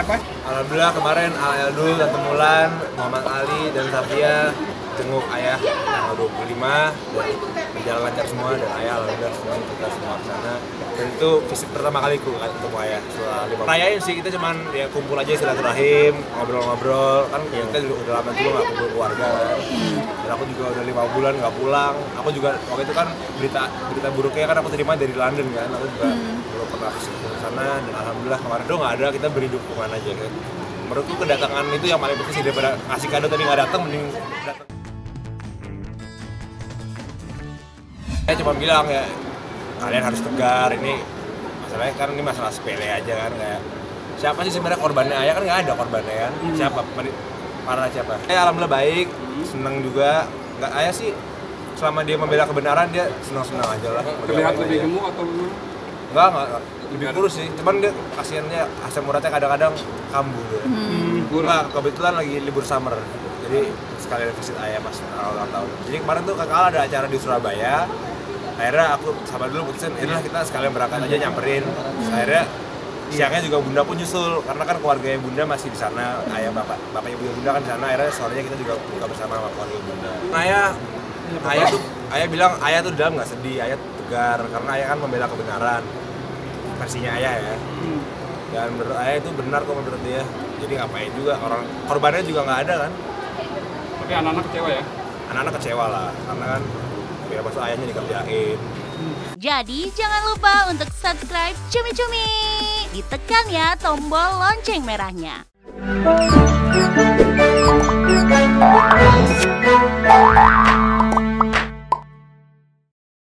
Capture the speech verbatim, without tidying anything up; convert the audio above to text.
apa? Alhamdulillah kemarin Aldul, Tante Mulan, Muhammad Ali, dan Safia jenguk ayah tanggal dua puluh lima dan berjalan lancar semua, dan ayah alhamdulillah senang kita semua ke sana. Dan itu visit pertama kaliku kan untuk ayah setelah lima rayain sih, kita cuman ya kumpul aja silaturahim, ngobrol-ngobrol kan kita juga udah lama juga nggak kumpul keluarga kan. Dan aku juga udah lima bulan nggak pulang. Aku juga waktu itu kan berita berita buruknya kan aku terima dari London kan, aku juga belum pernah visit ke sana, dan alhamdulillah kemarin tuh nggak ada, kita beri dukungan aja kan. Menurutku kedatangan itu yang paling penting sih, daripada ngasih kado tadi nggak datang, mending datang. Saya cuma bilang ya, kalian harus tegar, ini masalahnya kan ini masalah sepele aja kan, kayak siapa sih sebenarnya korbannya ayah, kan nggak ada korbannya kan, hmm. siapa, para siapa. Saya alhamdulillah baik, seneng juga, nggak ayah sih selama dia membela kebenaran dia senang-senang aja lah. Terlihat lebih gemuk atau gimana? Enggak, enggak, lebih kurus sih, cuman dia kasiannya asam uratnya kadang-kadang kambuh ya. Hmm. Nah, kebetulan lagi libur summer, jadi sekalian visit ayah pas awal ulang tahun. Jadi kemarin tuh kakak ada acara di Surabaya, akhirnya aku sama dulu putusin, inilah kita sekalian berangkat aja nyamperin. Akhirnya siangnya juga bunda pun nyusul, karena kan keluarganya bunda masih di sana, ayah bapak, bapak ibu bunda kan di sana. Akhirnya sorenya kita juga buka bersama sama keluarga bunda. Ayah, ayah tuh, ayah bilang ayah tuh dalam nggak sedih, ayah tegar, karena ayah kan membela kebenaran, versinya ayah ya. Dan menurut ayah itu benar kok menurut dia, jadi ngapain juga, orang korbannya juga nggak ada kan. Tapi anak-anak kecewa ya? Anak-anak kecewa lah, karena kan ya maksud ayahnya dikerjain. Jadi jangan lupa untuk subscribe Cumi Cumi. Ditekan ya tombol lonceng merahnya.